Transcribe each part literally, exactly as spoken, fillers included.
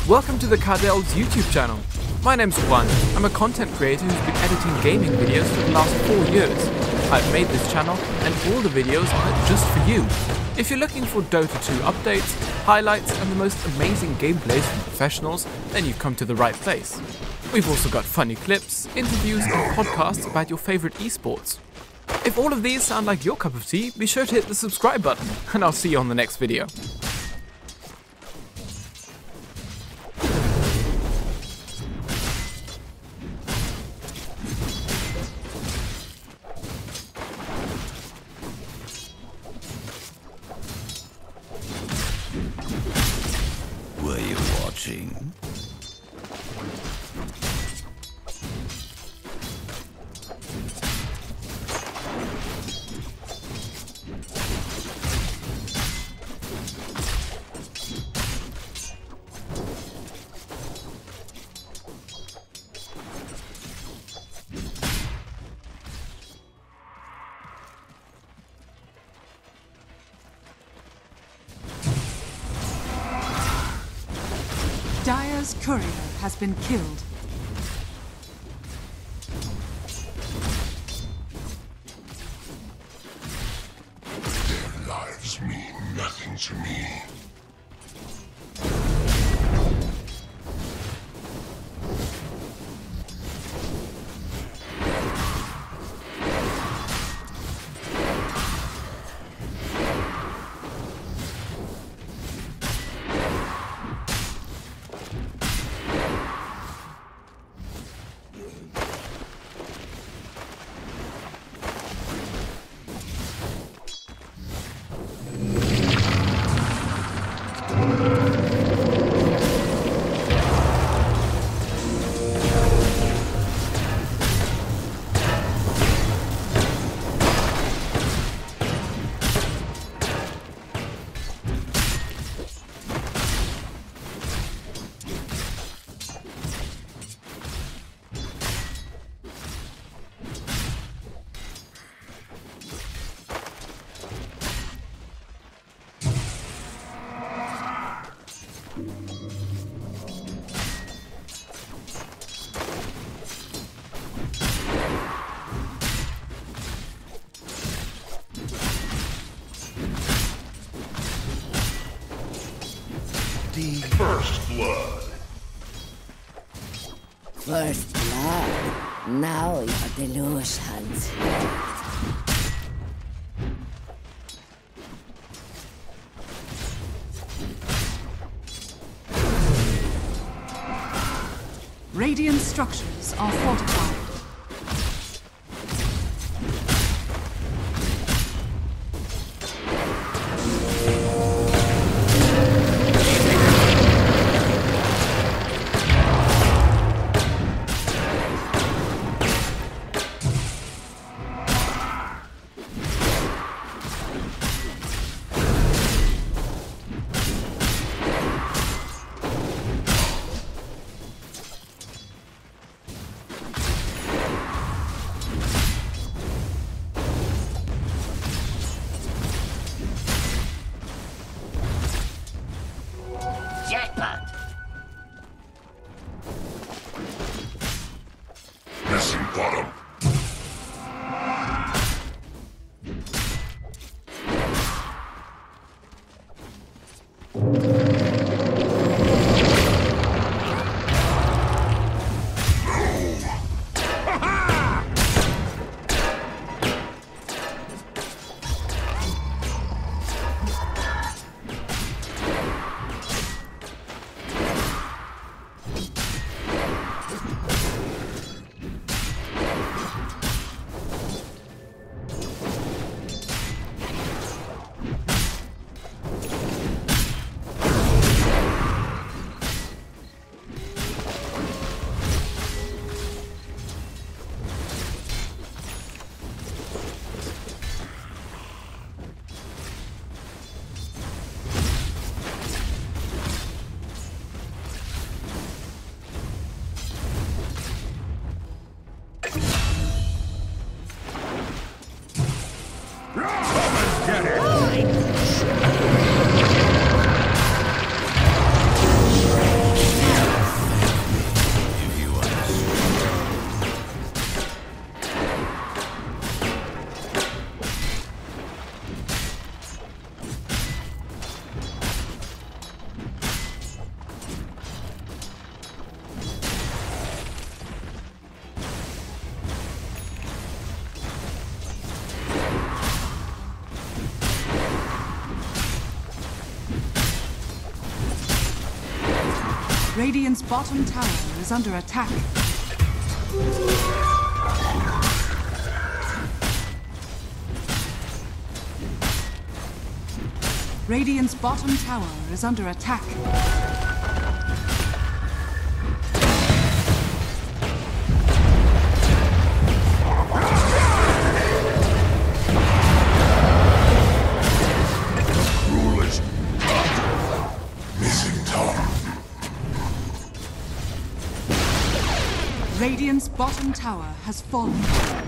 Welcome to the Cardell's YouTube channel. My name's Juan. I'm a content creator who's been editing gaming videos for the last four years. I've made this channel and all the videos are just for you. If you're looking for Dota two updates, highlights and the most amazing gameplays from professionals, then you've come to the right place. We've also got funny clips, interviews and podcasts about your favorite esports. If all of these sound like your cup of tea, be sure to hit the subscribe button and I'll see you on the next video. Were you watching? Dire's courier has been killed. Their lives mean nothing to me. First blood. First blood. Now your delusions. Radiant structures are fortified. Radiant's bottom tower is under attack. Radiant's bottom tower is under attack. Rulers, missing tower. Radiant's bottom tower has fallen.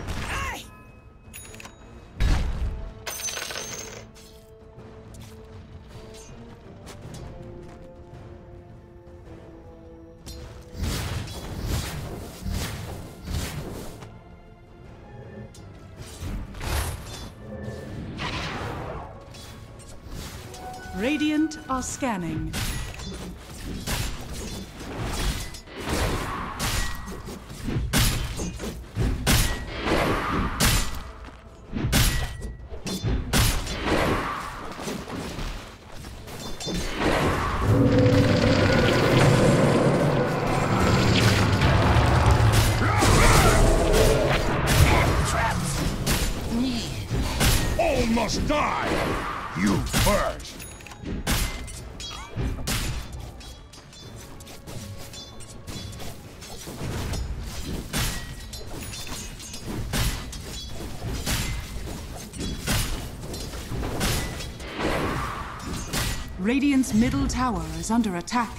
Radiant are scanning. All must die! You first! Radiant's middle tower is under attack.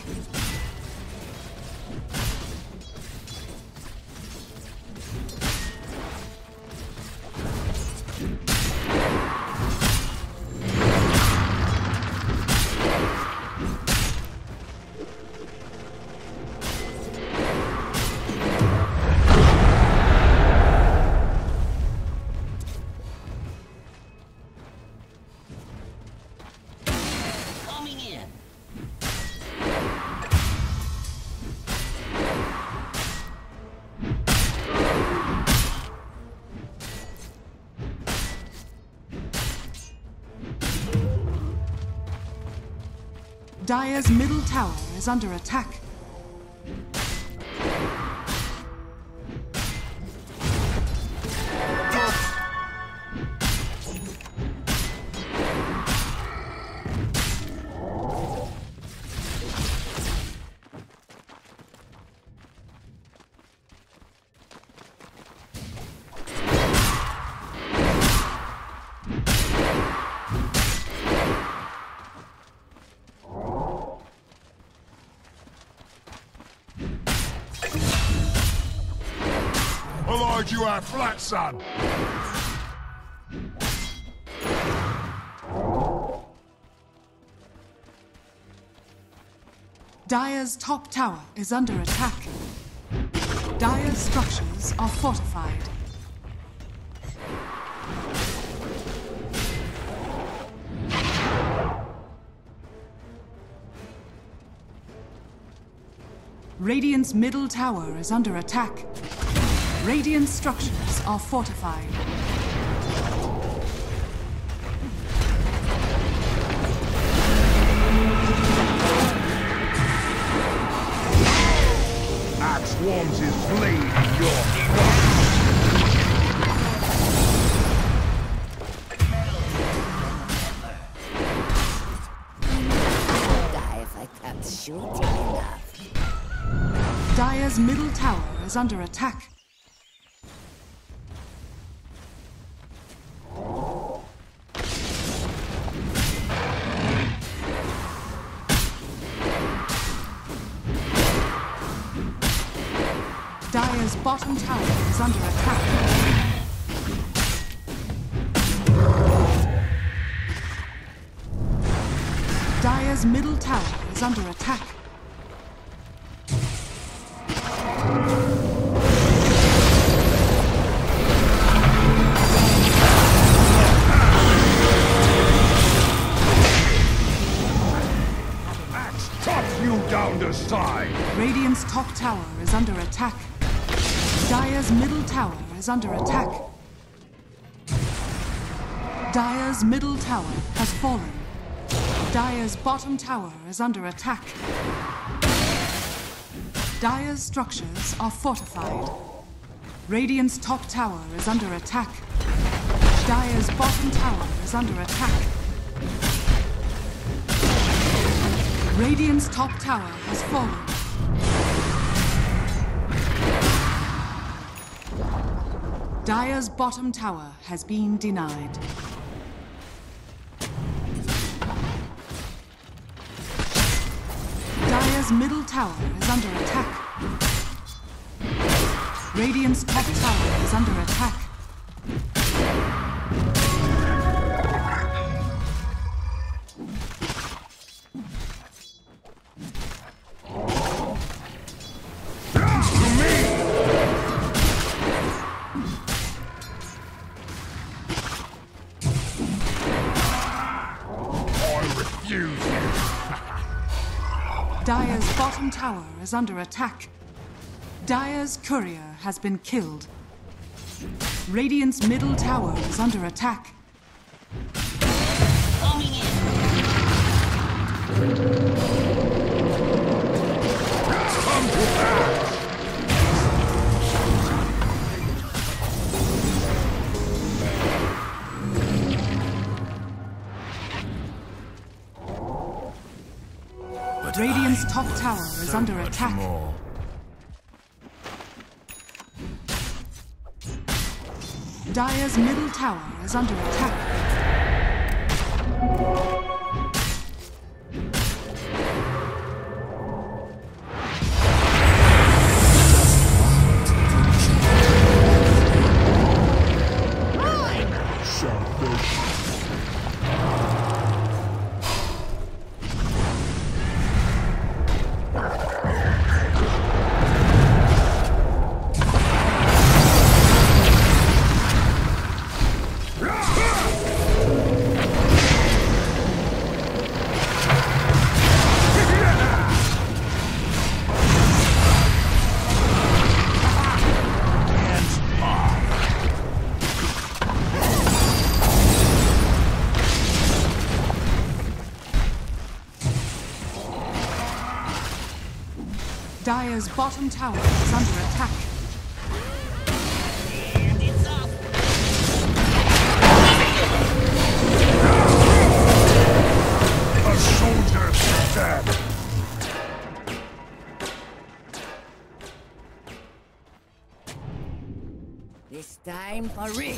Dire's middle tower is under attack. Lord, you are flat, son! Dire's top tower is under attack. Dire's structures are fortified. Radiant's middle tower is under attack. Radiant structures are fortified. Axe warms his blade in your Die if I can't shoot him enough. Dire's middle tower is under attack. Dire's bottom tower is under attack. Dire's middle tower is under attack. axe chops you down the side! Radiant's top tower is under attack. Dire's middle tower is under attack. Dire's middle tower has fallen. Dire's bottom tower is under attack. Dire's structures are fortified. Radiant's top tower is under attack. Dire's bottom tower is under attack. Radiant's top tower has fallen. Dire's bottom tower has been denied. Dire's middle tower is under attack. Radiant's top tower is under attack. Dire's bottom tower is under attack. Dire's courier has been killed. Radiant's middle tower is under attack. Coming in. Come to that! Radiant's top tower is under attack. More. Dire's middle tower is under attack. Dire's bottom tower is under attack. And it's up. A soldier dead! This time for real.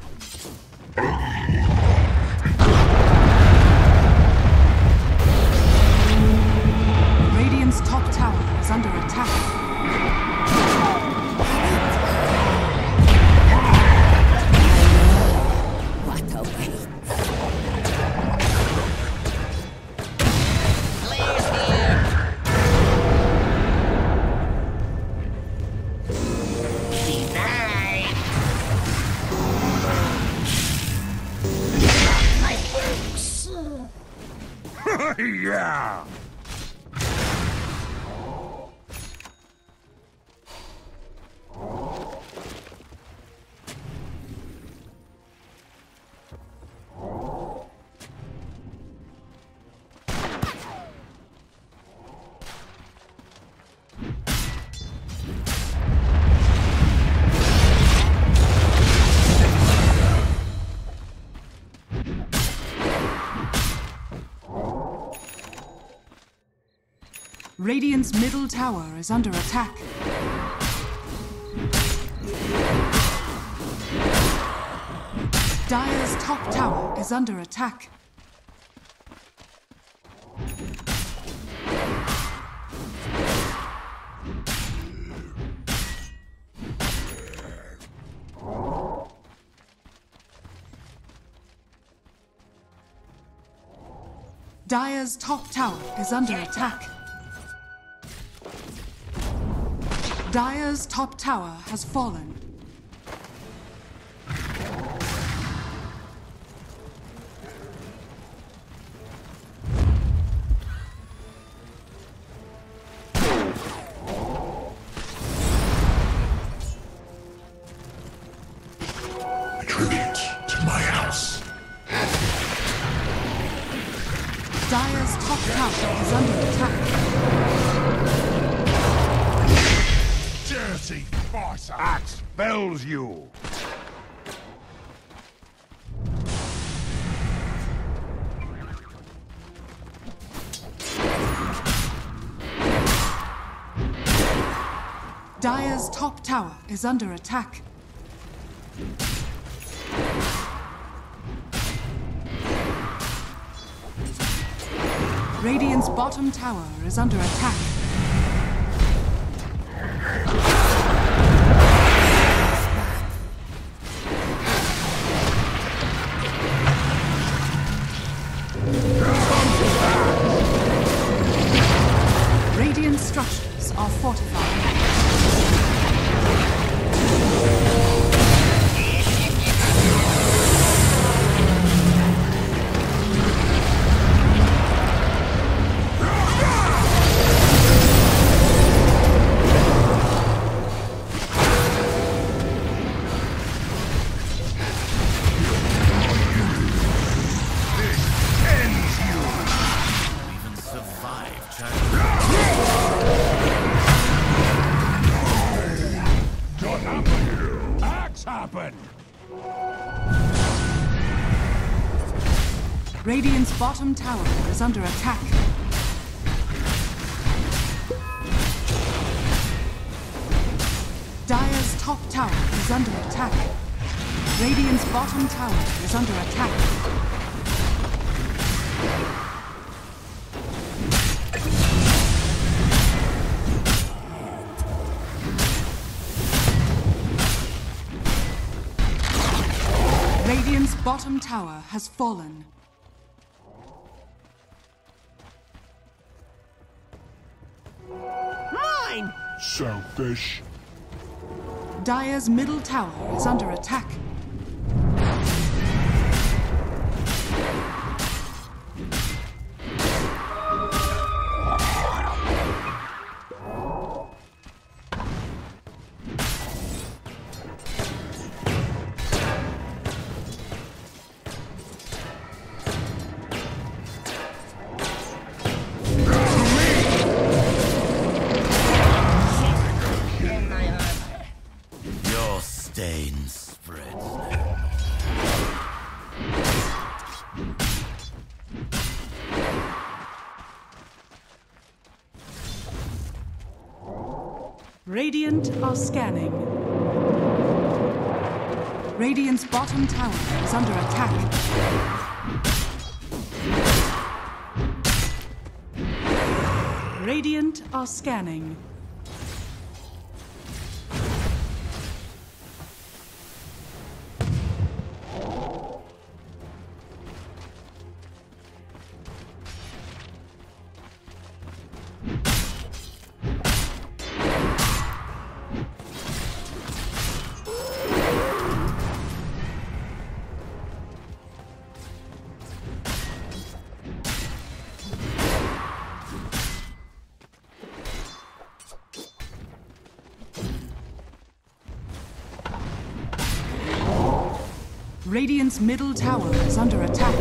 Radiant's top tower is under attack. What a wait. Denied. My thanks. Yeah! Radiant's middle tower is under attack. Dire's top tower is under attack. Dire's top tower is under attack. Dire's top tower has fallen. Tribute to my house. Dire's top tower is under attack. Dirty fighter! Axe fells you! Dire's top tower is under attack. Radiant's bottom tower is under attack. Radiant structures are fortified. Radiant's bottom tower is under attack. Dire's top tower is under attack. Radiant's bottom tower is under attack. Radiant's bottom tower has fallen. Mine! Selfish. Dire's middle tower is under attack. Radiant are scanning. Radiant's bottom tower is under attack. Radiant are scanning. Radiant's middle tower is under attack.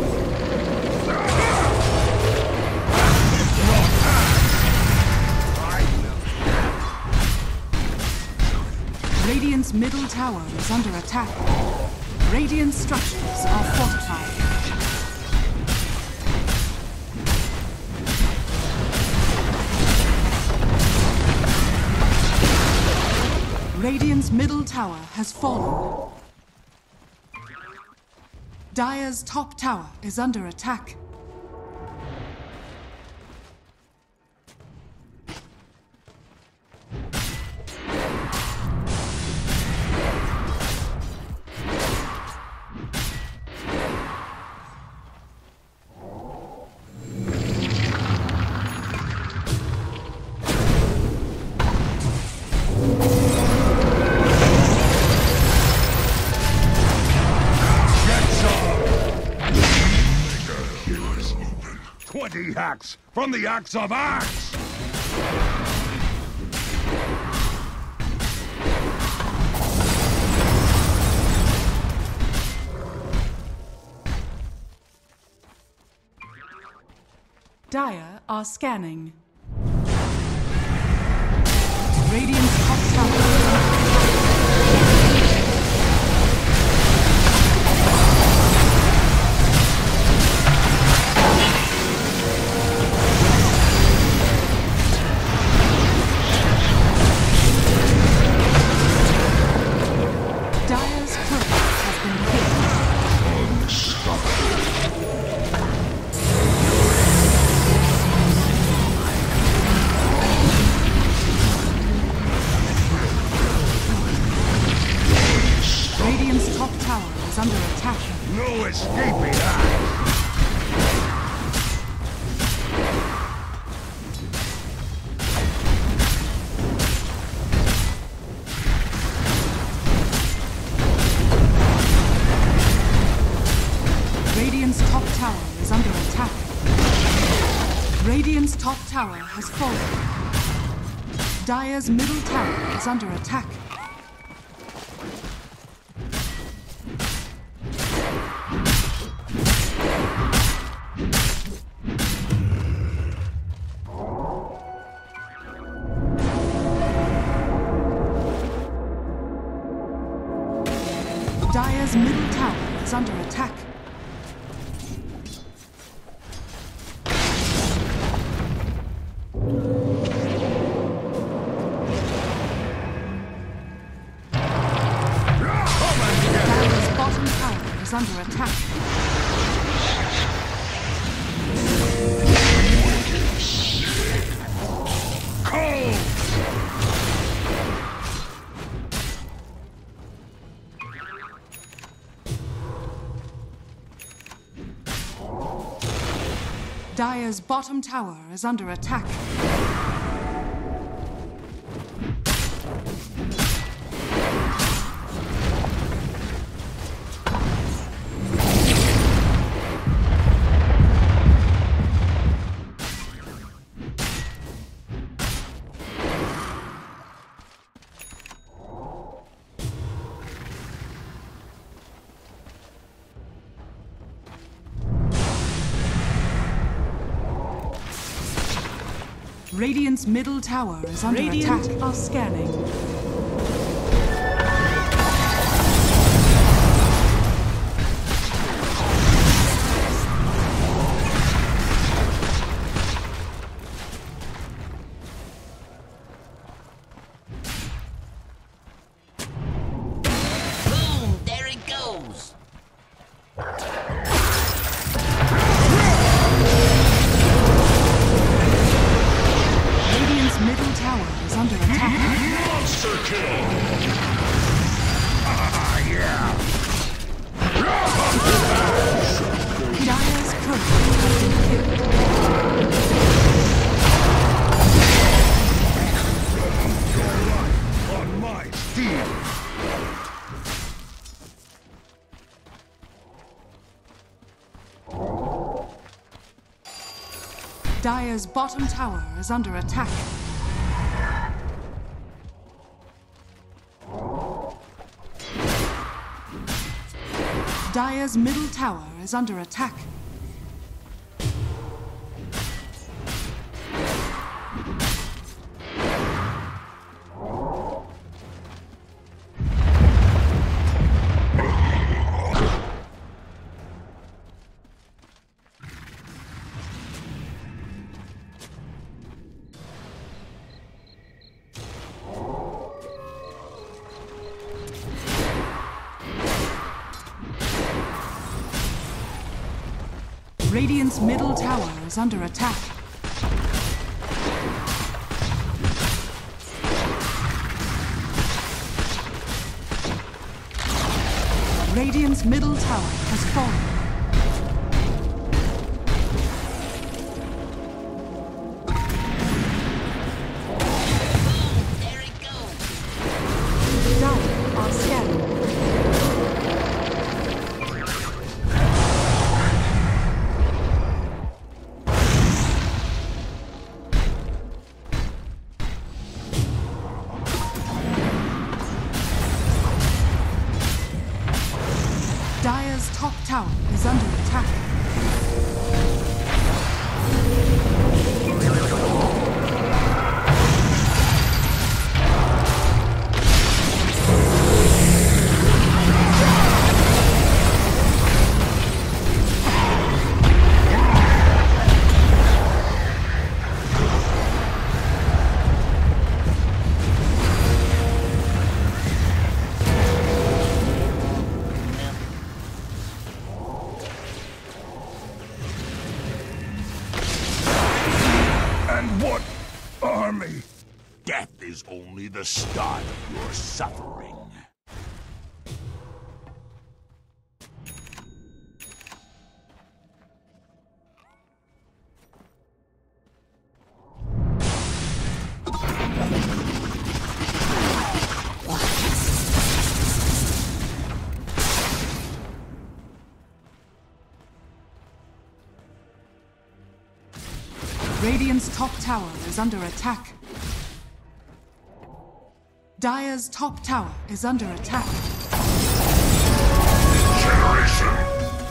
Radiant's middle tower is under attack. Radiant structures are fortified. Radiant's middle tower has fallen. Dire's top tower is under attack. Twenty hacks from the axe of axe! Dire are scanning. Radiant's top tower tower is under attack. Radiant's top tower has fallen. Dire's middle tower is under attack. Dire's middle tower is under attack. Dire's bottom tower is under attack. Dire's bottom tower is under attack. Radiant's middle tower is under Radiant attack. are scanning. Boom! There it goes! Radiant's middle tower is under attack. Monster kill! Ah, yeah! Dire's courier has been killed. On my steel! Dire's bottom tower is under attack. Dire's middle tower is under attack. Radiant's middle tower is under attack. Radiant's middle tower has fallen. There it goes! Dire are scanning. Dire's top tower is under attack. And what army? Death is only the start of your suffering. Radiant's top tower is under attack. Dire's top tower is under attack. Generation.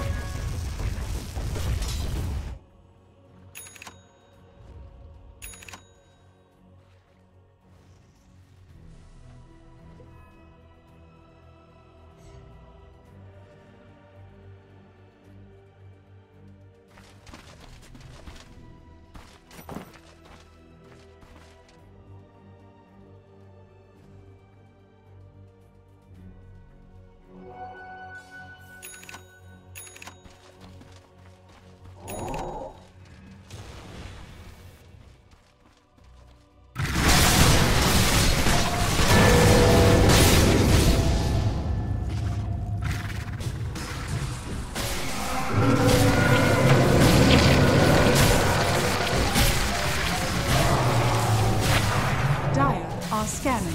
Scanning.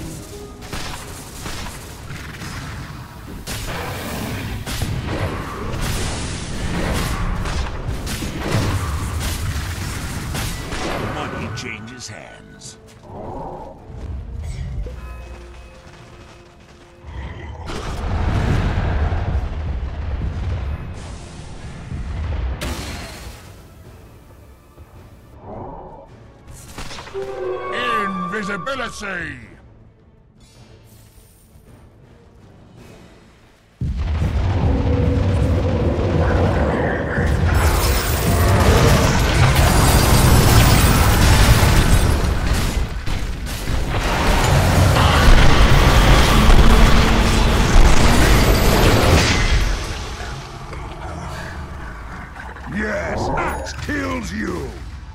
Money changes hands. Invisibility! Yes, axe kills you!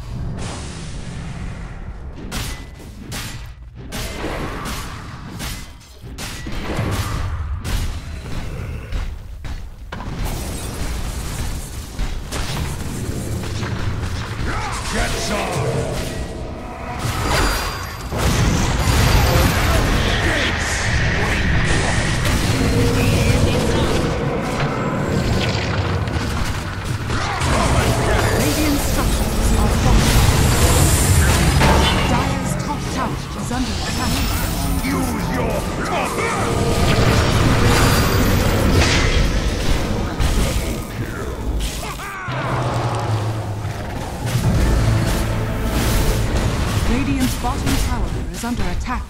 Get some! Radiant structures are falling. Dire's top tower is under attack. Use your cover! Radiant's bottom tower is under attack.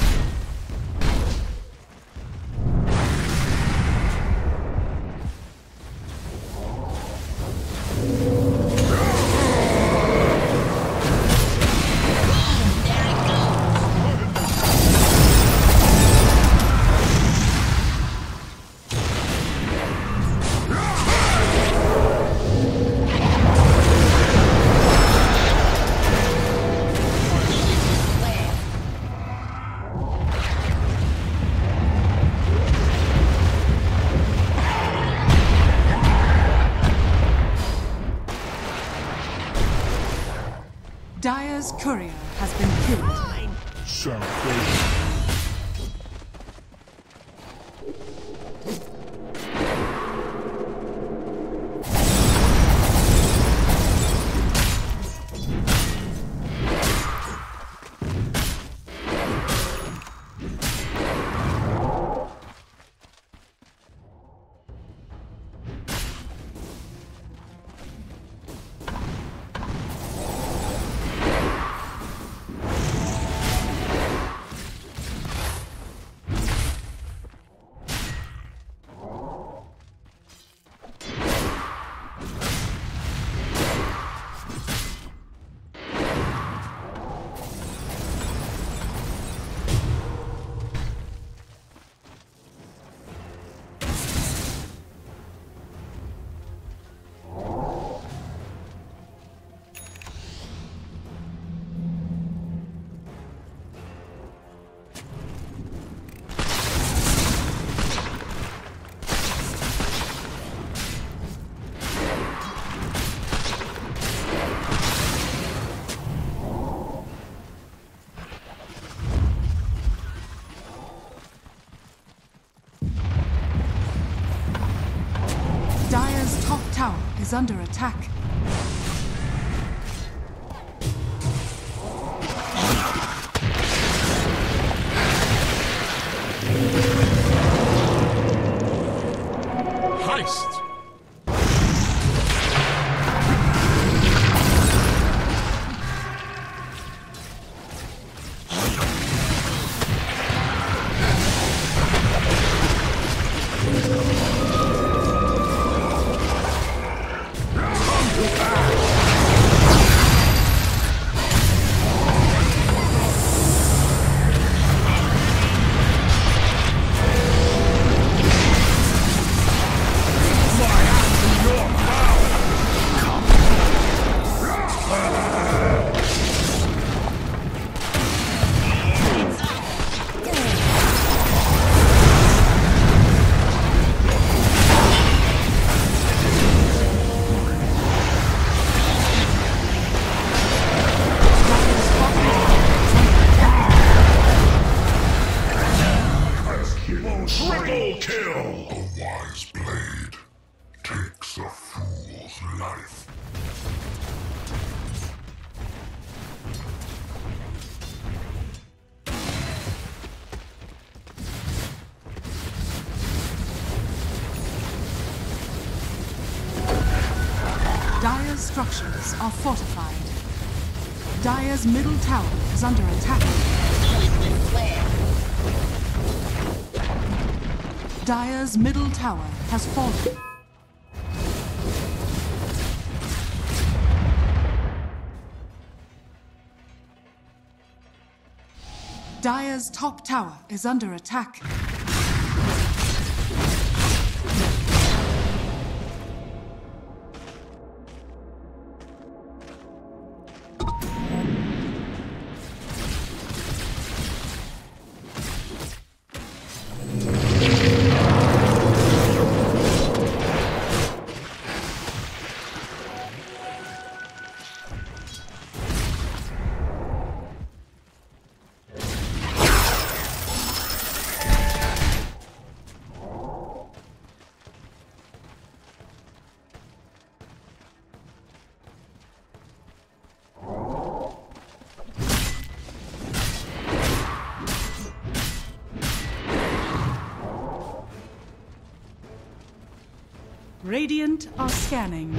Dire's courier has been killed. Salvation. Dire's top tower is under attack. structures are fortified. Dire's middle tower is under attack. Dire's middle tower has fallen. Dire's top tower is under attack. Radiant are scanning.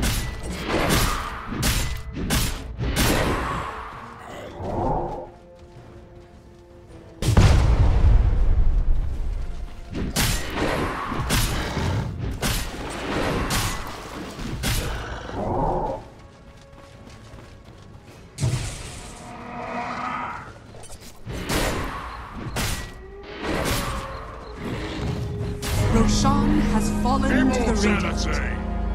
Roshan has fallen to the Radiant.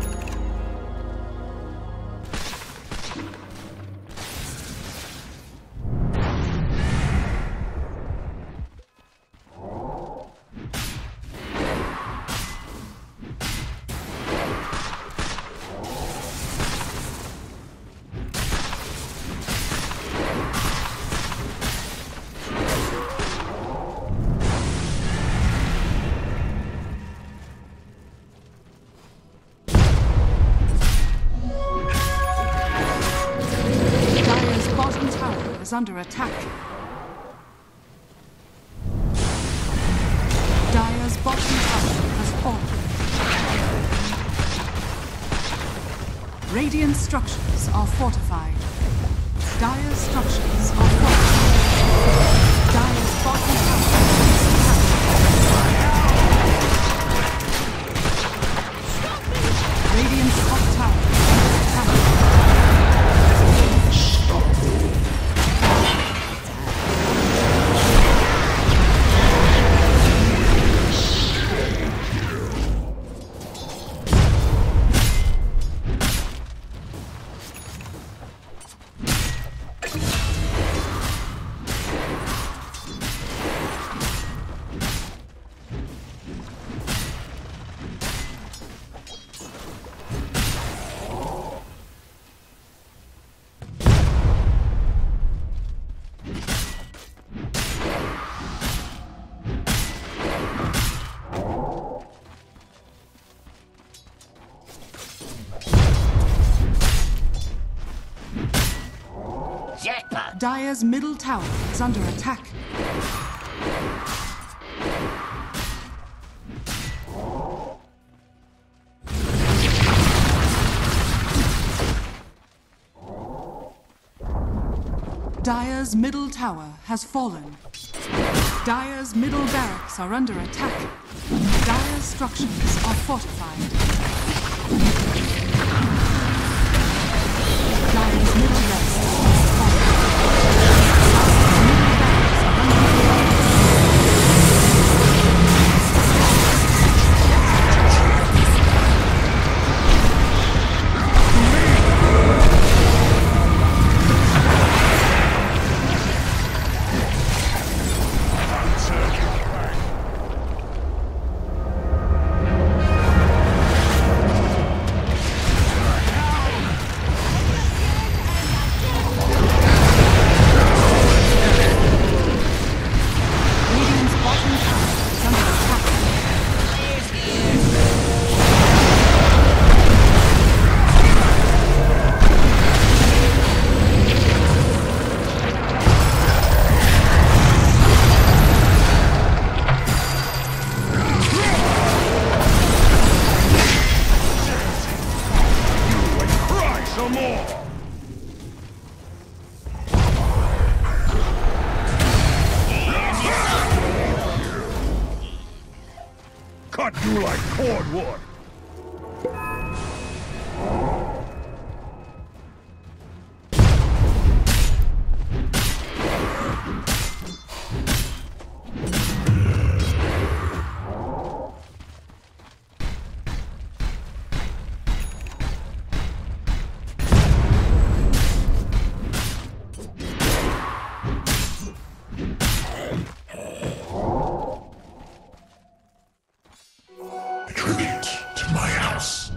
Under attack. Dire's bottom tower has fallen. Radiant structures are fortified. Dire's structures are fortified. Dire's bottom tower is attacked. Radiant's top tower is attacked. Dire's middle tower is under attack. Dire's middle tower has fallen. Dire's middle barracks are under attack. Dire's structures are fortified. Dire's middle barracks has fallen. cut you like cordwood! Tribute to my house.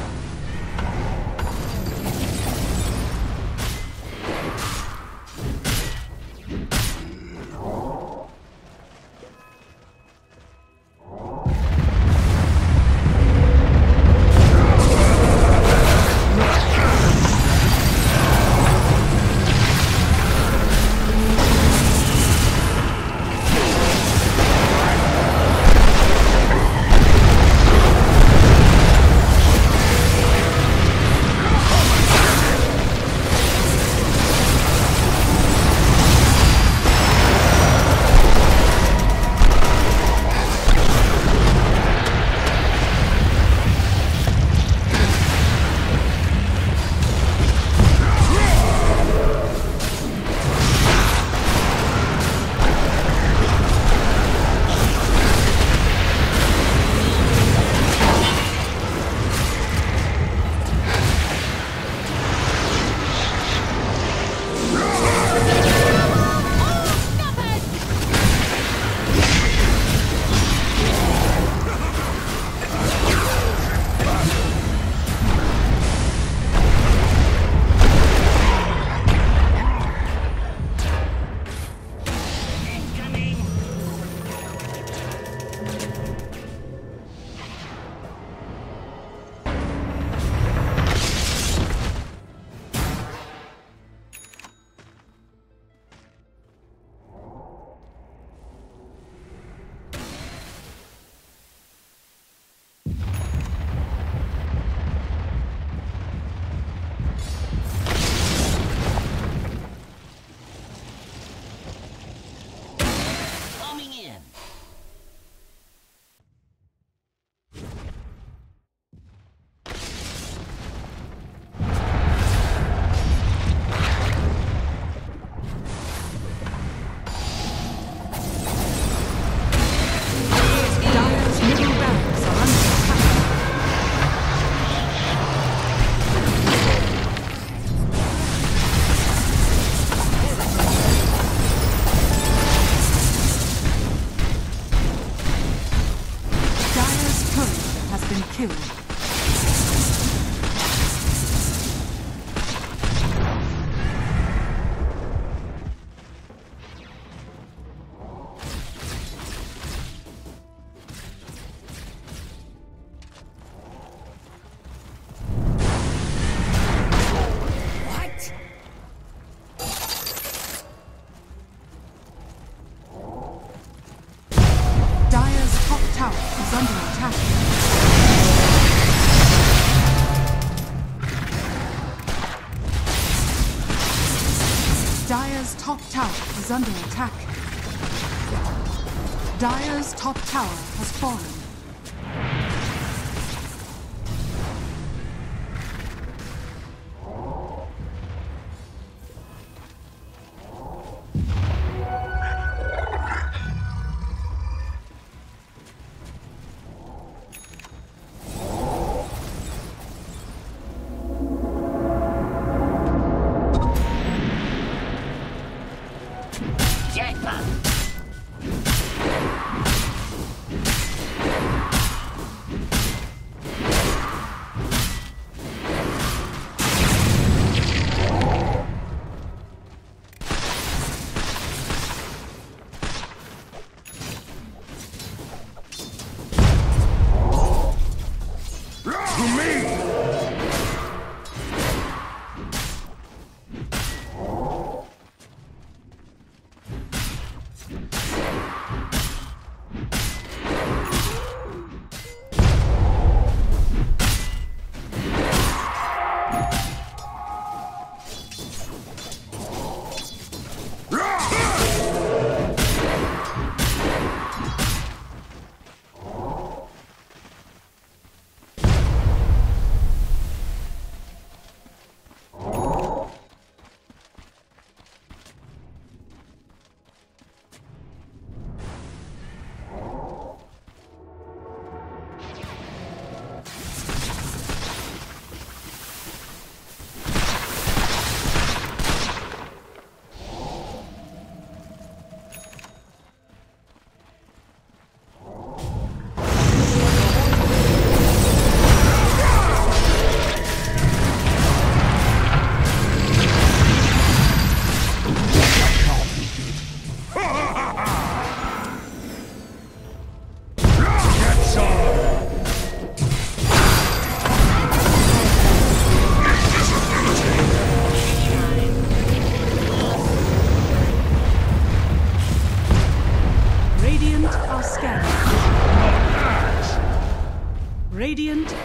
Dire's top tower is under attack. Dire's top tower has fallen.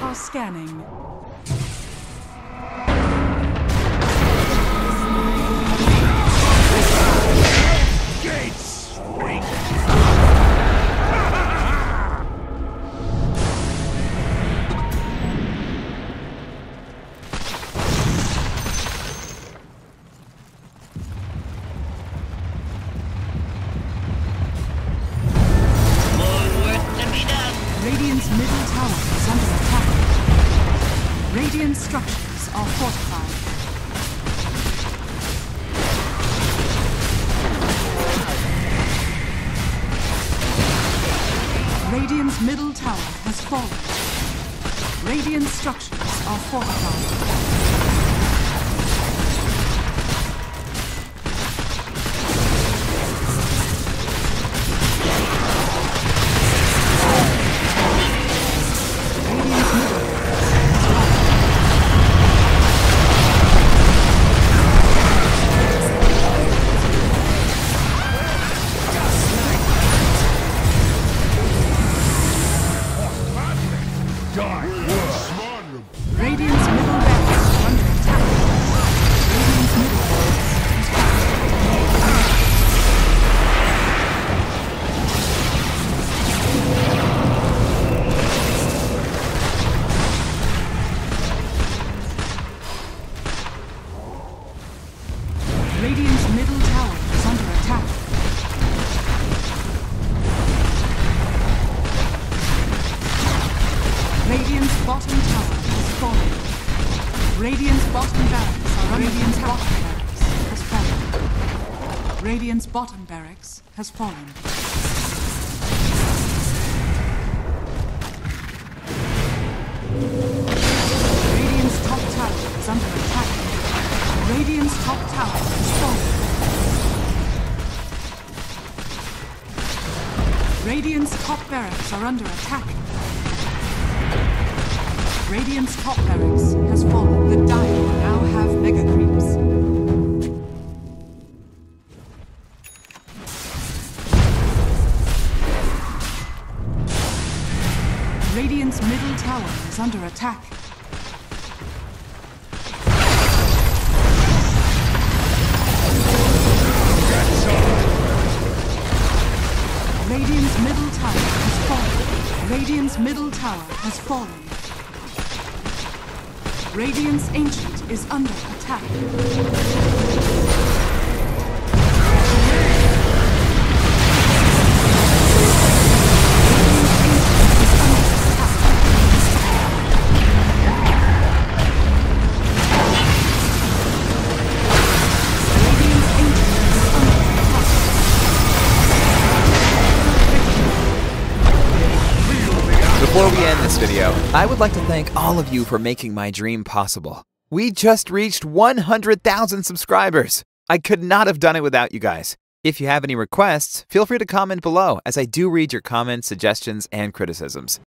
Radar scanning. Gates swing. Radiant's middle tower is under attack. Radiant structures are fortified. Radiant's middle tower has fallen. Radiant structures are fortified. Radiant's middle barracks are under attack. Radiant's middle barracks is Radiant's middle tower is under attack. Radiant's bottom tower has fallen. Radiant's bottom barracks are under Radiant's bottom barracks has fallen. Radiant's bottom barracks has fallen. Radiant's top tower is under attack. Radiant's top tower has fallen. Radiant's top barracks are under attack. Radiant's top barracks has fallen. The Dire now have mega creeps. Radiant's middle tower is under attack. Radiant's middle tower has fallen. Radiant's middle tower has fallen. Radiant's Ancient is under attack. Before we end this video, I would like to thank all of you for making my dream possible. We just reached one hundred thousand subscribers. I could not have done it without you guys. If you have any requests, feel free to comment below, as I do read your comments, suggestions, and criticisms.